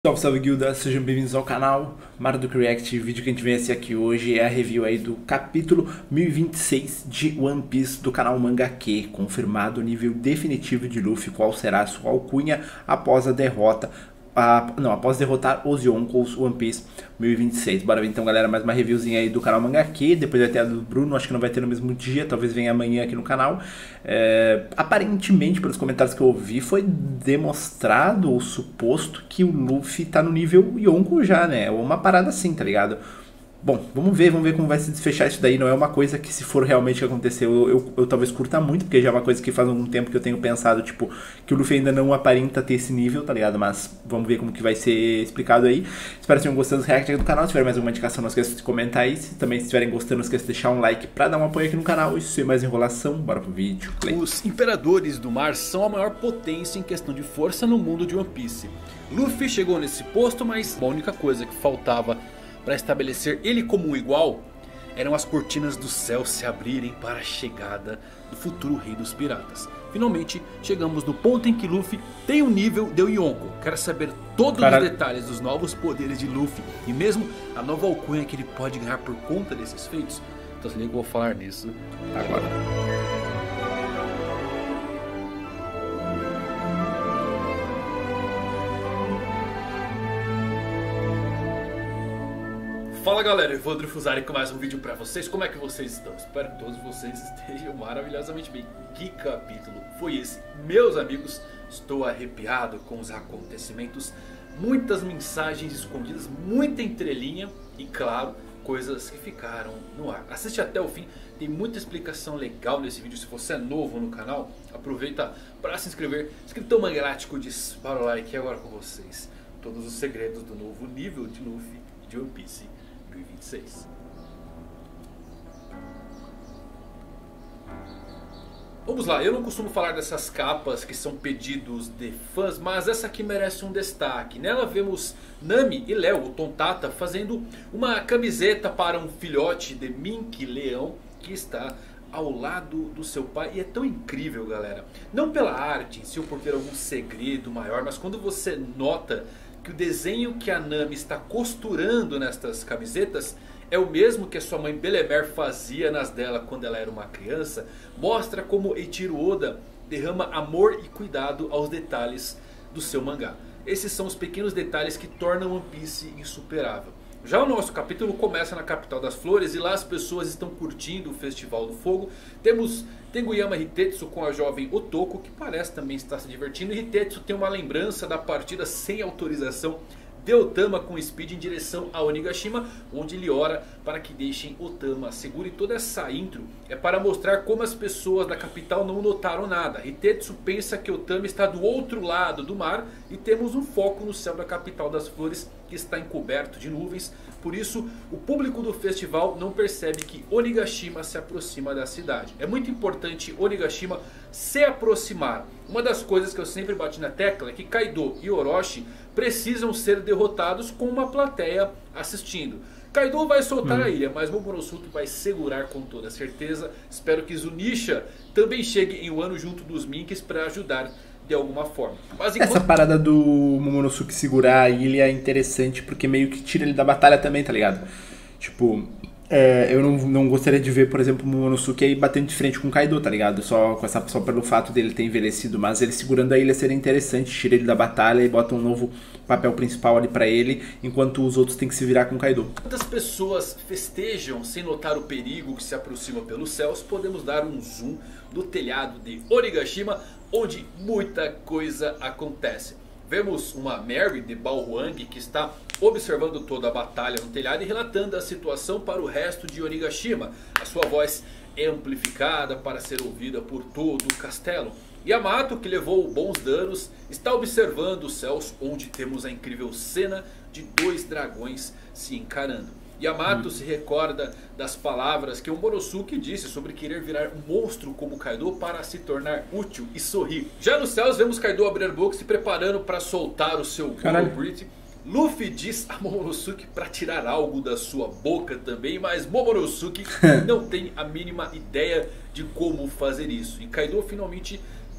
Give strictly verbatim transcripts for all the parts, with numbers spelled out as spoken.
Salve, salve guilda, sejam bem-vindos ao canal Marduk React. O vídeo que a gente vem assistir aqui hoje é a review aí do capítulo mil e vinte e seis de One Piece do canal Manga Q, confirmado o nível definitivo de Luffy, qual será a sua alcunha após a derrota, a, não, após derrotar os Yonkous, One Piece mil e vinte e seis. Bora ver então, galera, mais uma reviewzinha aí do canal Manga Q, depois vai ter a do Bruno, acho que não vai ter no mesmo dia, talvez venha amanhã aqui no canal. É, aparentemente, pelos comentários que eu ouvi, foi demonstrado ou suposto que o Luffy tá no nível Yonkou já, né? Ou uma parada assim, tá ligado? Bom, vamos ver, vamos ver como vai se desfechar isso daí. Não é uma coisa que, se for realmente que aconteceu, eu, eu, eu talvez curta muito, porque já é uma coisa que faz algum tempo que eu tenho pensado, tipo, que o Luffy ainda não aparenta ter esse nível, tá ligado? Mas vamos ver como que vai ser explicado aí. Espero que tenham gostado dos reacts aqui do canal. Se tiver mais alguma indicação, não esqueça de comentar aí. Se também estiverem gostando, não esqueça de deixar um like pra dar um apoio aqui no canal. E sem mais enrolação, bora pro vídeo. Play. Os Imperadores do Mar são a maior potência em questão de força no mundo de One Piece. Luffy chegou nesse posto, mas a única coisa que faltava para estabelecer ele como um igual eram as cortinas do céu se abrirem para a chegada do futuro rei dos piratas. Finalmente chegamos no ponto em que Luffy tem o nível de Yonkou. Quero saber todos Caralho. os detalhes dos novos poderes de Luffy e mesmo a nova alcunha que ele pode ganhar por conta desses feitos. Então se liga que eu vou falar nisso agora. Fala galera, Evandro Fusari com mais um vídeo pra vocês. Como é que vocês estão? Espero que todos vocês estejam maravilhosamente bem. Que capítulo foi esse? Meus amigos, estou arrepiado com os acontecimentos. Muitas mensagens escondidas, muita entrelinha e claro, coisas que ficaram no ar. Assiste até o fim, tem muita explicação legal nesse vídeo. Se você é novo no canal, aproveita para se inscrever. Escritor Mangalático, dispara o like agora com vocês. Todos os segredos do novo nível de Luffy de One Piece mil e vinte e seis. Vamos lá, eu não costumo falar dessas capas que são pedidos de fãs, mas essa aqui merece um destaque. Nela vemos Nami e Léo, o Tontata, fazendo uma camiseta para um filhote de Mink Leão que está ao lado do seu pai. E é tão incrível, galera. Não pela arte em si ou por ter algum segredo maior, mas quando você nota que o desenho que a Nami está costurando nestas camisetas é o mesmo que a sua mãe Belemer fazia nas dela quando ela era uma criança, mostra como Eiichiro Oda derrama amor e cuidado aos detalhes do seu mangá. Esses são os pequenos detalhes que tornam One Piece insuperável. Já o nosso capítulo começa na capital das flores e lá as pessoas estão curtindo o Festival do Fogo. Temos Tenguyama Hitetsu com a jovem Otoko, que parece também estar se divertindo. E Hitetsu tem uma lembrança da partida sem autorização de Otama com Speed em direção a Onigashima, onde ele ora para que deixem Otama seguro. E toda essa intro é para mostrar como as pessoas da capital não notaram nada. Hitetsu pensa que Otama está do outro lado do mar e temos um foco no céu da capital das flores que está encoberto de nuvens. Por isso o público do festival não percebe que Onigashima se aproxima da cidade. É muito importante Onigashima se aproximar. Uma das coisas que eu sempre bati na tecla é que Kaido e Orochi precisam ser derrotados com uma plateia assistindo. Kaido vai soltar hum. a ilha, mas Momonosuke vai segurar com toda certeza. Espero que Zunisha também chegue em Wano junto dos Minks para ajudar de alguma forma. Mas enquanto... Essa parada do Momonosuke segurar a ilha é interessante porque meio que tira ele da batalha também, tá ligado? Tipo... É, eu não, não gostaria de ver, por exemplo, o Momonosuke aí batendo de frente com o Kaido, tá ligado? Só, com essa, só pelo fato dele ter envelhecido. Mas ele segurando a ilha seria interessante. Tira ele da batalha e bota um novo papel principal ali pra ele, enquanto os outros têm que se virar com o Kaido. Quantas pessoas festejam sem notar o perigo que se aproxima pelos céus? Podemos dar um zoom no telhado de Onigashima, onde muita coisa acontece. Vemos uma Mary de Balhuang que está observando toda a batalha no telhado e relatando a situação para o resto de Onigashima. A sua voz é amplificada para ser ouvida por todo o castelo. Yamato, que levou bons danos, está observando os céus, onde temos a incrível cena de dois dragões se encarando. Yamato hum. se recorda das palavras que o Momonosuke disse sobre querer virar um monstro como Kaido para se tornar útil e sorrir. Já nos céus vemos Kaido abrir a boca se preparando para soltar o seu Goro Breath. Luffy diz a Momonosuke para tirar algo da sua boca também, mas Momonosuke não tem a mínima ideia de como fazer isso. E Kaido finalmente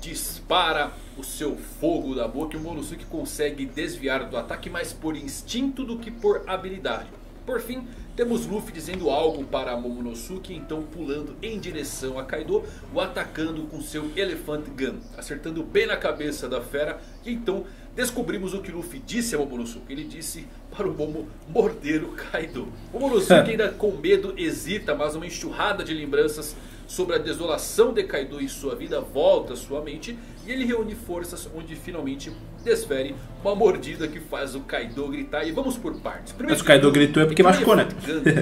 dispara o seu fogo da boca e o Momonosuke consegue desviar do ataque mais por instinto do que por habilidade. Por fim, temos Luffy dizendo algo para Momonosuke, então pulando em direção a Kaido, o atacando com seu Elephant Gun, acertando bem na cabeça da fera. E então descobrimos o que Luffy disse a Momonosuke. Ele disse para o Momo morder o Kaido. Momonosuke ainda com medo hesita, mas uma enxurrada de lembranças sobre a desolação de Kaido e sua vida volta à sua mente. E ele reúne forças onde finalmente desfere uma mordida que faz o Kaido gritar. E vamos por partes. Primeiro, mas o Kaido gritou é porque machucou, né?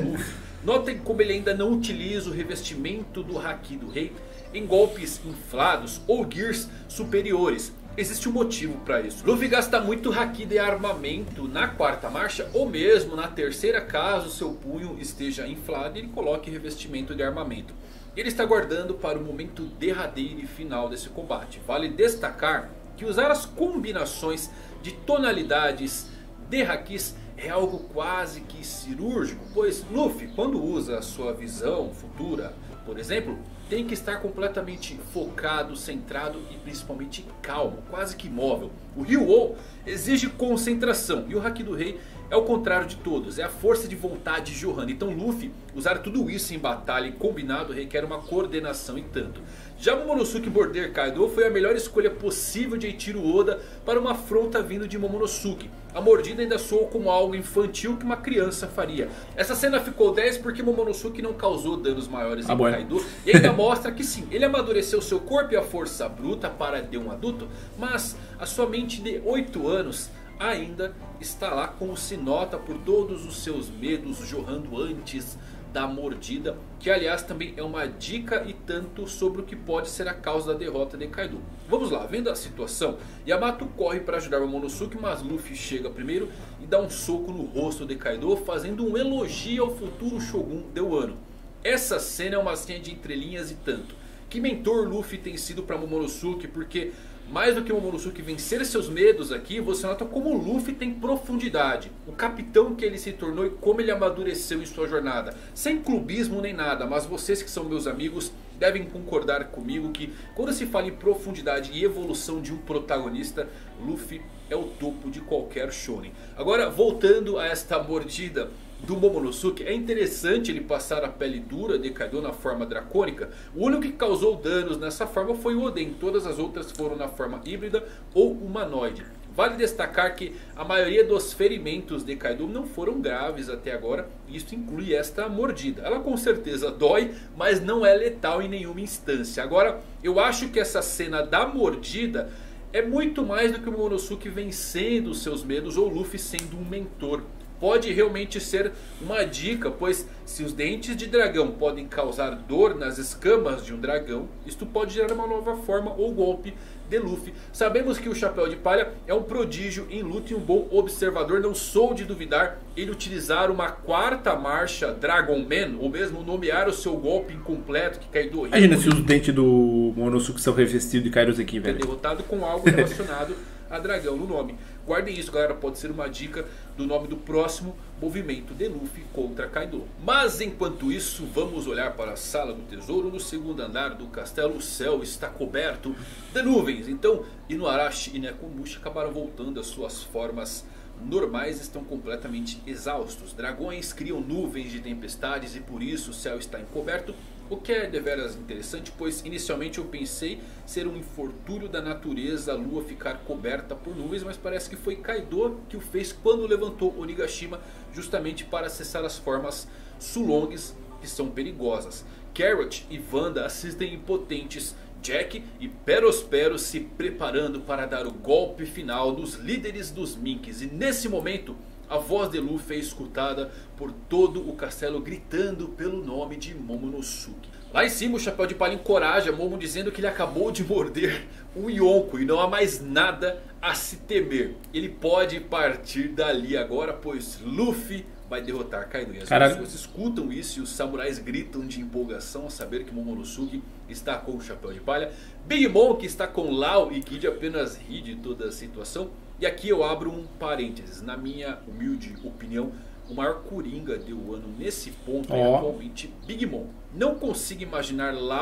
Notem como ele ainda não utiliza o revestimento do Haki do Rei em golpes inflados ou gears superiores. Existe um motivo para isso. Luffy gasta muito Haki de armamento na quarta marcha ou mesmo na terceira, caso seu punho esteja inflado e ele coloque revestimento de armamento. Ele está guardando para o momento derradeiro e final desse combate. Vale destacar que usar as combinações de tonalidades de Hakis é algo quase que cirúrgico, pois Luffy, quando usa a sua visão futura, por exemplo, tem que estar completamente focado, centrado e principalmente calmo, quase que imóvel. O Ryuou exige concentração e o Haki do Rei é o contrário de todos, é a força de vontade Johanna. Então Luffy usar tudo isso em batalha e combinado requer uma coordenação e tanto. Já Momonosuke morder Kaido foi a melhor escolha possível de Eiichiro Oda para uma afronta vindo de Momonosuke. A mordida ainda soou como algo infantil que uma criança faria. Essa cena ficou dez porque Momonosuke não causou danos maiores em ah, Kaido. E ainda mostra que sim, ele amadureceu seu corpo e a força bruta para de um adulto. Mas a sua mente de oito anos ainda está lá, como se nota por todos os seus medos jorrando antes da mordida, que aliás também é uma dica e tanto sobre o que pode ser a causa da derrota de Kaido. Vamos lá, vendo a situação, Yamato corre para ajudar o Momonosuke, mas Luffy chega primeiro e dá um soco no rosto de Kaido, fazendo um elogio ao futuro Shogun de Wano. Essa cena é uma cena de entrelinhas e tanto. Que mentor Luffy tem sido para Momonosuke, porque mais do que o Momonosuke vencer seus medos aqui, você nota como o Luffy tem profundidade. O capitão que ele se tornou e como ele amadureceu em sua jornada. Sem clubismo nem nada, mas vocês que são meus amigos devem concordar comigo que quando se fala em profundidade e evolução de um protagonista, Luffy é o topo de qualquer shonen. Agora, voltando a esta mordida do Momonosuke, é interessante ele passar a pele dura de Kaido na forma dracônica. O único que causou danos nessa forma foi o Oden, todas as outras foram na forma híbrida ou humanoide. Vale destacar que a maioria dos ferimentos de Kaido não foram graves até agora, e isso inclui esta mordida. Ela com certeza dói, mas não é letal em nenhuma instância. Agora, eu acho que essa cena da mordida é muito mais do que o Momonosuke vencendo os seus medos ou Luffy sendo um mentor. Pode realmente ser uma dica, pois se os dentes de dragão podem causar dor nas escamas de um dragão, isto pode gerar uma nova forma ou golpe de Luffy. Sabemos que o Chapéu de Palha é um prodígio em luta e um bom observador. Não sou de duvidar ele utilizar uma quarta marcha Dragon Man, ou mesmo nomear o seu golpe incompleto que Kaido... Imagina se os dentes do Momonosuke são revestidos de Kairoseki, velho. É derrotado com algo relacionado a dragão no nome. Guardem isso, galera, pode ser uma dica do nome do próximo movimento de Luffy contra Kaido. Mas enquanto isso, vamos olhar para a sala do tesouro. No segundo andar do castelo, o céu está coberto de nuvens. Então, Inuarashi e Nekomamushi acabaram voltando às suas formas normais, estão completamente exaustos. Dragões criam nuvens de tempestades e por isso o céu está encoberto. O que é deveras interessante, pois inicialmente eu pensei ser um infortúnio da natureza a lua ficar coberta por nuvens, mas parece que foi Kaido que o fez quando levantou Onigashima, justamente para acessar as formas Sulongs, que são perigosas. Carrot e Wanda assistem impotentes, Jack e Perospero se preparando para dar o golpe final nos líderes dos Minks. E nesse momento, a voz de Luffy é escutada por todo o castelo gritando pelo nome de Momonosuke. Lá em cima o Chapéu de Palha encoraja Momo dizendo que ele acabou de morder um Yonko e não há mais nada a se temer. Ele pode partir dali agora, pois Luffy vai derrotar Kaido. E as Caraca. pessoas escutam isso e os samurais gritam de empolgação ao saber que Momonosuke está com o Chapéu de Palha. Big Mom, que está com Lau e Kid, apenas ri de toda a situação. E aqui eu abro um parênteses. Na minha humilde opinião, o maior coringa de Wano nesse ponto é oh. atualmente Big Mom. Não consigo imaginar Lau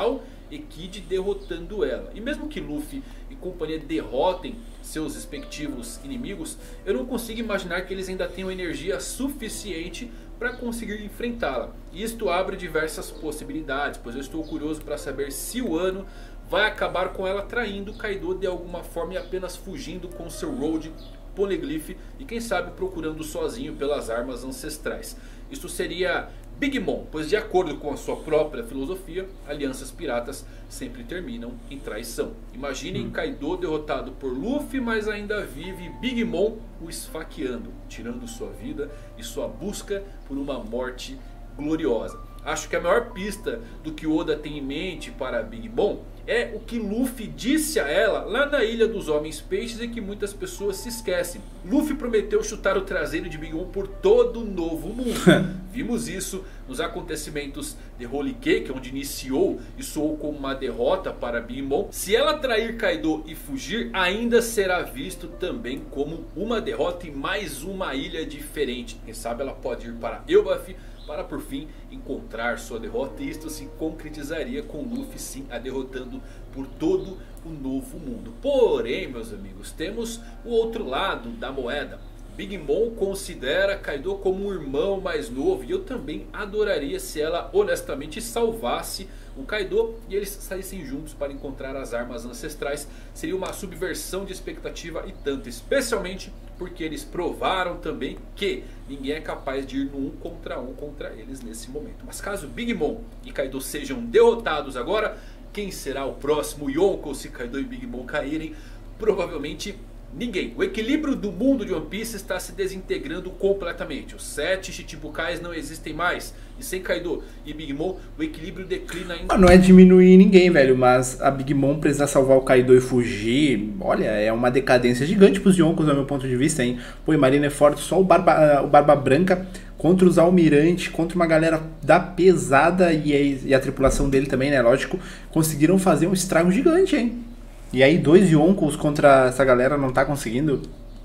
e Kid derrotando ela. E mesmo que Luffy e companhia derrotem seus respectivos inimigos, eu não consigo imaginar que eles ainda tenham energia suficiente para conseguir enfrentá-la. E isto abre diversas possibilidades, pois eu estou curioso para saber se o Wano vai acabar com ela traindo Kaido de alguma forma e apenas fugindo com seu Road Poneglyph e quem sabe procurando sozinho pelas armas ancestrais. Isso seria Big Mom, pois de acordo com a sua própria filosofia, alianças piratas sempre terminam em traição. Imaginem hum. Kaido derrotado por Luffy, mas ainda vive Big Mom o esfaqueando, tirando sua vida e sua busca por uma morte gloriosa. Acho que a maior pista do que Oda tem em mente para Big Mom é o que Luffy disse a ela lá na Ilha dos Homens Peixes e que muitas pessoas se esquecem. Luffy prometeu chutar o traseiro de Big Mom por todo o novo mundo. Vimos isso nos acontecimentos de Holy Cake, onde iniciou e soou como uma derrota para Big Mom. Se ela trair Kaido e fugir, ainda será visto também como uma derrota em mais uma ilha diferente. Quem sabe ela pode ir para Elbaf para por fim encontrar sua derrota, e isto se concretizaria com Luffy sim a derrotando por todo o novo mundo. Porém, meus amigos, temos o outro lado da moeda. Big Mom considera Kaido como um irmão mais novo, e eu também adoraria se ela honestamente salvasse o Kaido e eles saíssem juntos para encontrar as armas ancestrais. Seria uma subversão de expectativa e tanto, especialmente porque eles provaram também que ninguém é capaz de ir no um contra um contra eles nesse momento. Mas caso Big Mom e Kaido sejam derrotados agora, quem será o próximo Yonko se Kaido e Big Mom caírem? Provavelmente ninguém. O equilíbrio do mundo de One Piece está se desintegrando completamente. Os sete Chichibukais não existem mais. E sem Kaido e Big Mom, o equilíbrio declina ainda. Não é diminuir ninguém, velho. Mas a Big Mom precisar salvar o Kaido e fugir, olha, é uma decadência gigante pros Yonkos, do meu ponto de vista, hein. Pô, Marineford é forte, só o Barba, o Barba Branca contra os Almirantes, contra uma galera da pesada e a, e a tripulação dele também, né, lógico, conseguiram fazer um estrago gigante, hein. E aí dois Yonkos contra essa galera não tá conseguindo.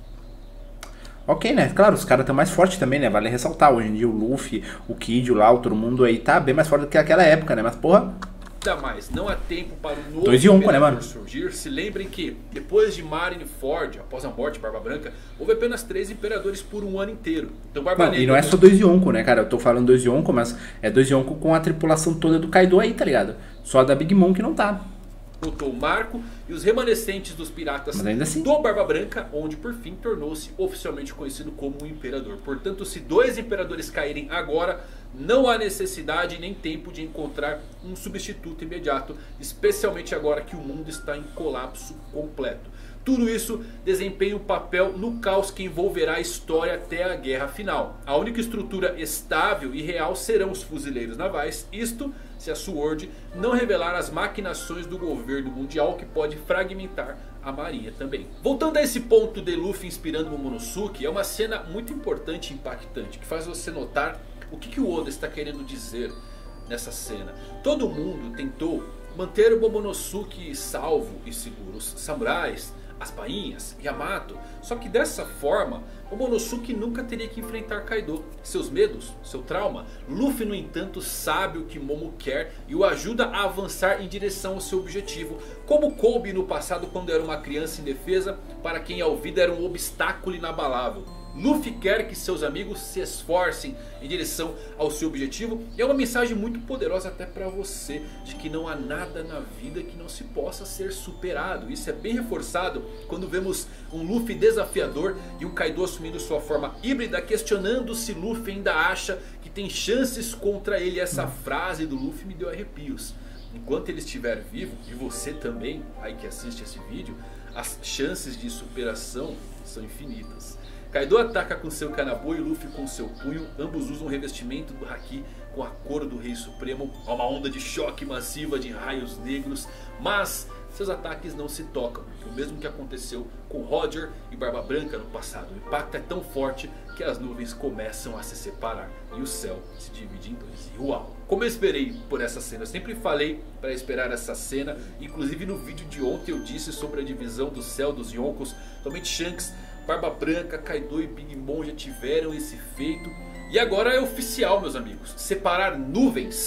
Ok, né? Claro, os caras estão mais fortes também, né? Vale ressaltar. Hoje em dia o Luffy, o Kid, o Lau, todo mundo aí tá bem mais forte do que aquela época, né? Mas porra... Ainda mais, não há tempo para o novo dois Yonko, né, mano? surgir. Se lembrem que depois de Marineford, após a morte de Barba Branca, houve apenas três imperadores por um ano inteiro. Então Barba Negra... E não é só dois Yonko, né, cara? Eu tô falando dois Yonko, mas é dois Yonko com a tripulação toda do Kaido aí, tá ligado? Só a da Big Mom que não tá. Botou o Marco e os remanescentes dos piratas assim... do Barba Branca, onde por fim tornou-se oficialmente conhecido como o Imperador. Portanto, se dois imperadores caírem agora, não há necessidade nem tempo de encontrar um substituto imediato, especialmente agora que o mundo está em colapso completo. Tudo isso desempenha um papel no caos que envolverá a história até a guerra final. A única estrutura estável e real serão os fuzileiros navais, isto se a Sword não revelar as maquinações do governo mundial, que pode fragmentar a marinha também. Voltando a esse ponto de Luffy inspirando Momonosuke, é uma cena muito importante e impactante, que faz você notar o que, que o Oda está querendo dizer nessa cena. Todo mundo tentou manter o Momonosuke salvo e seguro. Os samurais, as bainhas, Yamato. Só que dessa forma, o Momonosuke nunca teria que enfrentar Kaido. Seus medos, seu trauma. Luffy, no entanto, sabe o que Momo quer e o ajuda a avançar em direção ao seu objetivo. Como coube no passado quando era uma criança indefesa, para quem a vida era um obstáculo inabalável. Luffy quer que seus amigos se esforcem em direção ao seu objetivo. E é uma mensagem muito poderosa até para você, de que não há nada na vida que não se possa ser superado. Isso é bem reforçado quando vemos um Luffy desafiador e um Kaido assumindo sua forma híbrida, questionando se Luffy ainda acha que tem chances contra ele. Essa frase do Luffy me deu arrepios. Enquanto ele estiver vivo, e você também, aí que assiste esse vídeo, as chances de superação são infinitas. Kaido ataca com seu Kanabo e Luffy com seu punho. Ambos usam o revestimento do Haki com a cor do Rei Supremo. Há uma onda de choque massiva de raios negros, mas seus ataques não se tocam. O mesmo que aconteceu com Roger e Barba Branca no passado. O impacto é tão forte que as nuvens começam a se separar e o céu se divide em dois. E uau! Como eu esperei por essa cena. Eu sempre falei para esperar essa cena. Inclusive no vídeo de ontem eu disse sobre a divisão do céu dos Yonkos. Somente Shanks, Barba Branca, Kaido e Big Mom já tiveram esse feito. E agora é oficial, meus amigos. Separar nuvens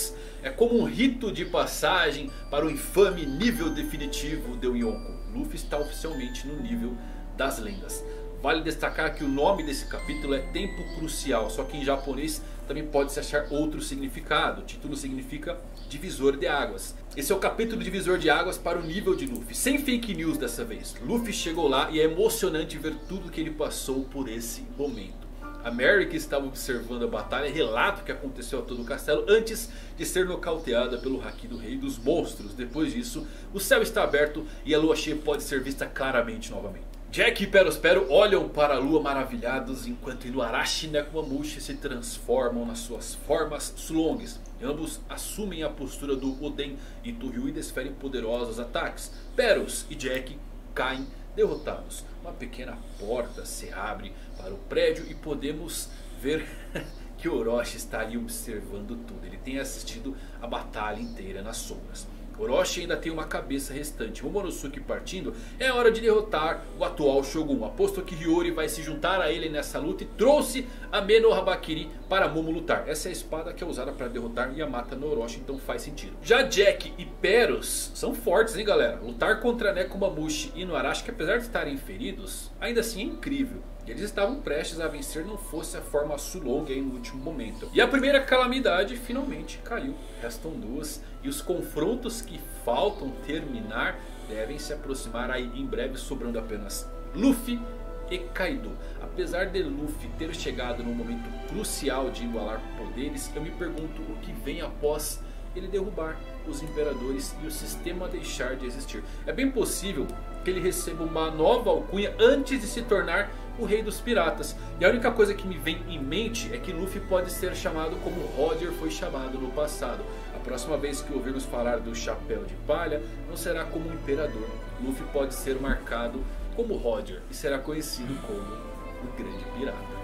É como um rito de passagem para o infame nível definitivo de Yonko. Luffy está oficialmente no nível das lendas. Vale destacar que o nome desse capítulo é Tempo Crucial, só que em japonês também pode se achar outro significado. O título significa Divisor de Águas. Esse é o capítulo Divisor de Águas para o nível de Luffy. Sem fake news dessa vez. Luffy chegou lá e é emocionante ver tudo que ele passou por esse momento. A Mary, que estava observando a batalha, relata o que aconteceu a todo o castelo antes de ser nocauteada pelo Haki do Rei dos Monstros. Depois disso, o céu está aberto e a lua cheia pode ser vista claramente novamente. Jack e Perospero olham para a lua maravilhados enquanto Inuarashi e Nekomamushi se transformam nas suas formas Sulongs. Ambos assumem a postura do Oden e Toryui desferem poderosos ataques. Peros e Jack caem derrotados. Uma pequena porta se abre para o prédio e podemos ver que Orochi está ali observando tudo. Ele tem assistido a batalha inteira nas sombras. Orochi ainda tem uma cabeça restante. Momonosuke partindo, é hora de derrotar o atual Shogun. Aposto que Hiyori vai se juntar a ele nessa luta e trouxe a Meno Habakiri para Momo lutar. Essa é a espada que é usada para derrotar Yamata no Orochi, então faz sentido. Já Jack e Peros são fortes, hein galera. Lutar contra Nekomamushi e Inuarashi, que apesar de estarem feridos, ainda assim é incrível. Eles estavam prestes a vencer, não fosse a forma Sulong aí no último momento. E a primeira calamidade finalmente caiu. Restam duas e os confrontos que faltam terminar devem se aproximar aí em breve, sobrando apenas Luffy e Kaido. Apesar de Luffy ter chegado num momento crucial de igualar poderes, eu me pergunto o que vem após ele derrubar os imperadores e o sistema deixar de existir. É bem possível que ele receba uma nova alcunha antes de se tornar o rei dos piratas. E a única coisa que me vem em mente é que Luffy pode ser chamado como Roger foi chamado no passado. A próxima vez que ouvirmos falar do Chapéu de Palha, não será como um imperador. Luffy pode ser marcado como Roger e será conhecido como o Grande Pirata.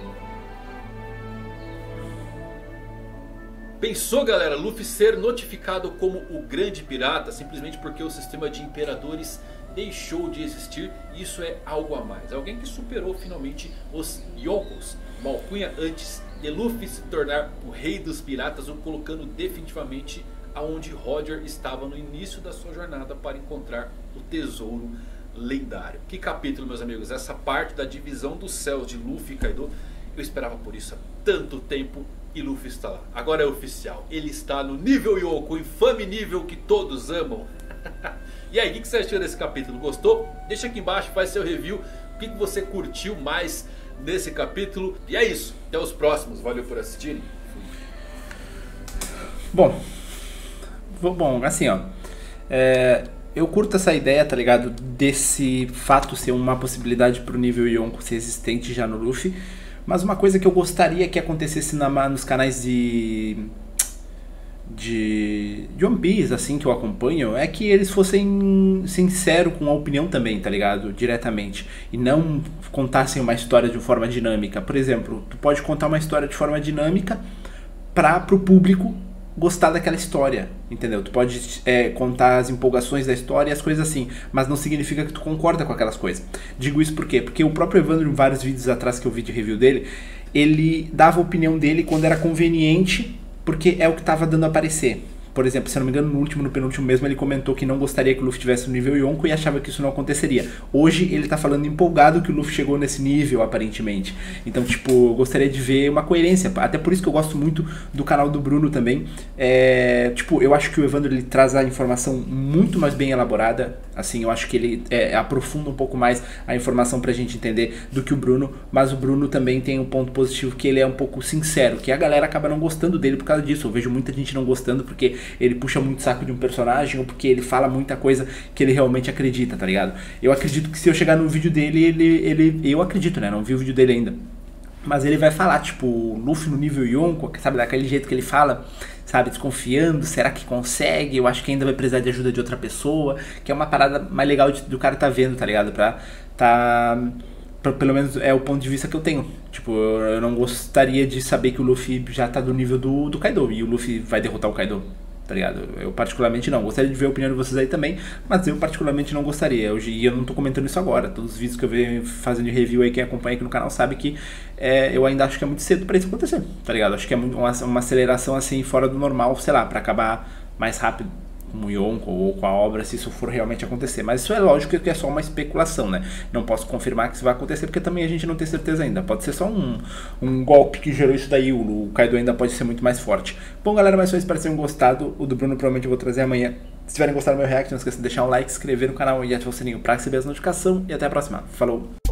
Pensou galera, Luffy ser notificado como o Grande Pirata simplesmente porque o sistema de imperadores deixou de existir? Isso é algo a mais. Alguém que superou finalmente os Yonkos, uma alcunha antes de Luffy se tornar o rei dos piratas, o colocando definitivamente aonde Roger estava no início da sua jornada para encontrar o tesouro lendário. Que capítulo, meus amigos, essa parte da divisão dos céus de Luffy e Kaido. Eu esperava por isso há tanto tempo e Luffy está lá. Agora é oficial, ele está no nível Yonko, o infame nível que todos amam. E aí, o que você achou desse capítulo? Gostou? Deixa aqui embaixo, faz seu review. O que você curtiu mais nesse capítulo? E é isso, até os próximos. Valeu por assistirem. Bom, bom, assim ó, é, eu curto essa ideia, tá ligado? Desse fato ser uma possibilidade pro nível Yonko ser existente já no Luffy. Mas uma coisa que eu gostaria que acontecesse na, nos canais de... De, de One Piece, assim, que eu acompanho, é que eles fossem sinceros com a opinião também, tá ligado? Diretamente. E não contassem uma história de forma dinâmica. Por exemplo, tu pode contar uma história de forma dinâmica para pro público gostar daquela história, entendeu? Tu pode é, contar as empolgações da história e as coisas assim, mas não significa que tu concorda com aquelas coisas. Digo isso por quê? Porque o próprio Evandro, em vários vídeos atrás que eu vi de review dele, ele dava a opinião dele quando era conveniente, porque é o que estava dando a aparecer. Por exemplo, se eu não me engano, no último, no penúltimo mesmo, ele comentou que não gostaria que o Luffy tivesse no nível Yonko e achava que isso não aconteceria. Hoje ele tá falando empolgado que o Luffy chegou nesse nível, aparentemente. Então, tipo, eu gostaria de ver uma coerência. Até por isso que eu gosto muito do canal do Bruno também. É, tipo, eu acho que o Evandro ele traz a informação muito mais bem elaborada. Assim, eu acho que ele é, aprofunda um pouco mais a informação pra gente entender do que o Bruno. Mas o Bruno também tem um ponto positivo, que ele é um pouco sincero, que a galera acaba não gostando dele por causa disso. Eu vejo muita gente não gostando porque ele puxa muito saco de um personagem ou porque ele fala muita coisa que ele realmente acredita, tá ligado? Eu acredito que se eu chegar no vídeo dele, ele, ele eu acredito, né? Não vi o vídeo dele ainda. Mas ele vai falar, tipo, Luffy no nível Yonko, sabe? Daquele jeito que ele fala, sabe? Desconfiando, será que consegue? Eu acho que ainda vai precisar de ajuda de outra pessoa. Que é uma parada mais legal de, do cara tá vendo, tá ligado? Pra tá... Pra, pelo menos é o ponto de vista que eu tenho. Tipo, eu não gostaria de saber que o Luffy já tá do nível do, do Kaido e o Luffy vai derrotar o Kaido. tá ligado? Eu particularmente não. Gostaria de ver a opinião de vocês aí também, mas eu particularmente não gostaria. Hoje, e eu não tô comentando isso agora. Todos os vídeos que eu venho fazendo de review aí, quem acompanha aqui no canal sabe que é, eu ainda acho que é muito cedo pra isso acontecer, tá ligado? Acho que é muito, uma, uma aceleração assim fora do normal, sei lá, pra acabar mais rápido com o Yonko ou com a obra, se isso for realmente acontecer. Mas isso é lógico que é só uma especulação, né? Não posso confirmar que isso vai acontecer, porque também a gente não tem certeza ainda. Pode ser só um, um golpe que gerou isso daí, o Kaido ainda pode ser muito mais forte. Bom, galera, mas só espero que tenham gostado. O do Bruno provavelmente eu vou trazer amanhã. Se tiverem gostado do meu react, não esqueça de deixar um like, se inscrever no canal e ativar o sininho para receber as notificações. E até a próxima. Falou!